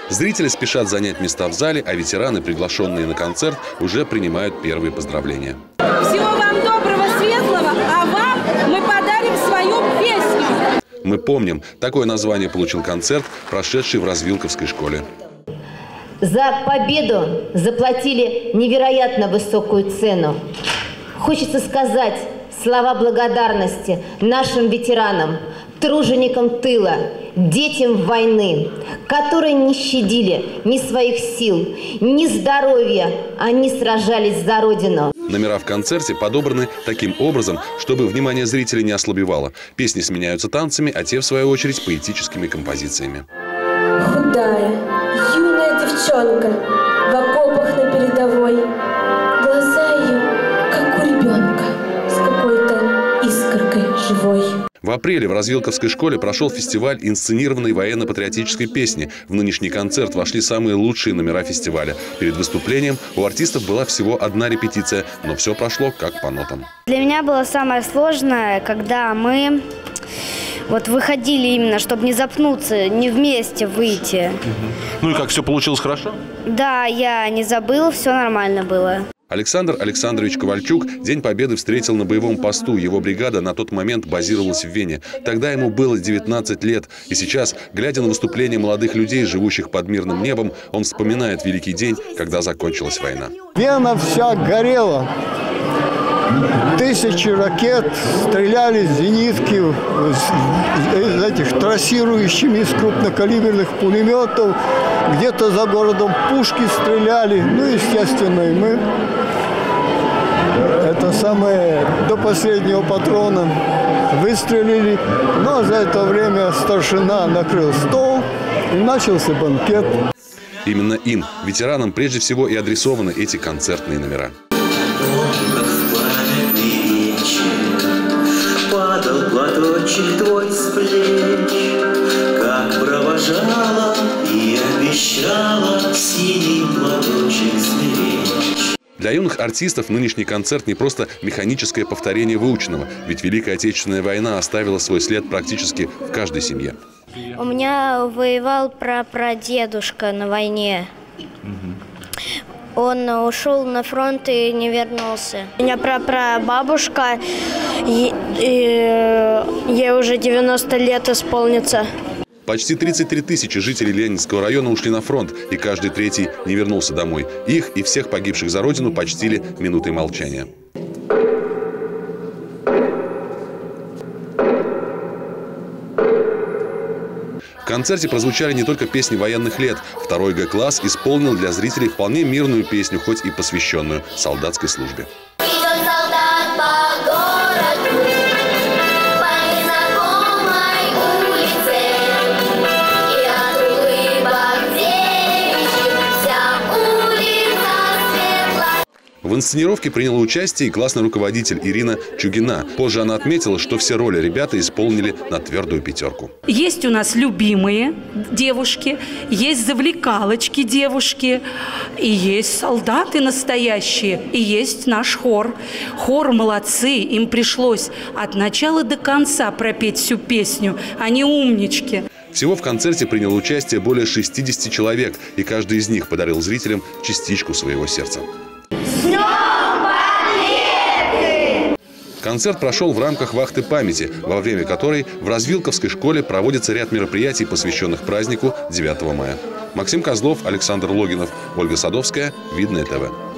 Зрители спешат занять места в зале, а ветераны, приглашенные на концерт, уже принимают первые поздравления. Всего вам доброго, светлого, а вам мы подарим свою песню. Мы помним, такое название получил концерт, прошедший в Развилковской школе. За победу заплатили невероятно высокую цену. Хочется сказать слова благодарности нашим ветеранам, труженикам тыла, детям войны, которые не щадили ни своих сил, ни здоровья. Они сражались за Родину. Номера в концерте подобраны таким образом, чтобы внимание зрителей не ослабевало. Песни сменяются танцами, а те, в свою очередь, поэтическими композициями. Худая, юная девчонка в окопах на передовой. Глаза ее, как у ребенка, с какой-то искоркой живой. В апреле в Развилковской школе прошел фестиваль инсценированной военно-патриотической песни. В нынешний концерт вошли самые лучшие номера фестиваля. Перед выступлением у артистов была всего одна репетиция, но все прошло как по нотам. Для меня было самое сложное, когда мы выходили именно, чтобы не запнуться, не вместе выйти. Ну и как, все получилось хорошо? Да, я не забыла, все нормально было. Александр Александрович Ковальчук День Победы встретил на боевом посту. Его бригада на тот момент базировалась в Вене. Тогда ему было 19 лет. И сейчас, глядя на выступления молодых людей, живущих под мирным небом, он вспоминает великий день, когда закончилась война. Вена вся горела. Тысячи ракет стреляли с зенитки, из этих трассирующими из крупнокалиберных пулеметов. Где-то за городом пушки стреляли. Ну, естественно, и мы до последнего патрона выстрелили. Но за это время старшина накрыл стол и начался банкет. Именно им, ветеранам, прежде всего и адресованы эти концертные номера. Падал платочек твой с плеч, как провожала и обещала синий платочек сберечь. Для юных артистов нынешний концерт не просто механическое повторение выученного, ведь Великая Отечественная война оставила свой след практически в каждой семье. У меня воевал прапрадедушка на войне. Он ушел на фронт и не вернулся. У меня прапрабабушка, ей уже 90 лет исполнится. Почти 33 тысячи жителей Ленинского района ушли на фронт, и каждый третий не вернулся домой. Их и всех погибших за Родину почтили минутой молчания. В концерте прозвучали не только песни военных лет. Второй Г-класс исполнил для зрителей вполне мирную песню, хоть и посвященную солдатской службе. В инсценировке приняла участие и классный руководитель Ирина Чугина. Позже она отметила, что все роли ребята исполнили на твердую пятерку. Есть у нас любимые девушки, есть завлекалочки девушки, и есть солдаты настоящие, и есть наш хор. Хор молодцы, им пришлось от начала до конца пропеть всю песню, они умнички. Всего в концерте приняло участие более 60 человек, и каждый из них подарил зрителям частичку своего сердца. Концерт прошел в рамках вахты памяти, во время которой в Развилковской школе проводится ряд мероприятий, посвященных празднику 9 мая. Максим Козлов, Александр Логинов, Ольга Садовская. Видное ТВ.